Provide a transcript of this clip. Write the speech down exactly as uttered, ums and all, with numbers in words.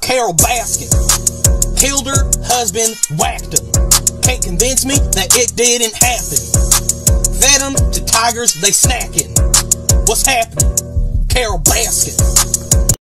Carole Baskin killed her husband, whacked him. Can't convince me that it didn't happen. Fed 'em to tigers, they snacking. What's happening? Carole Baskin.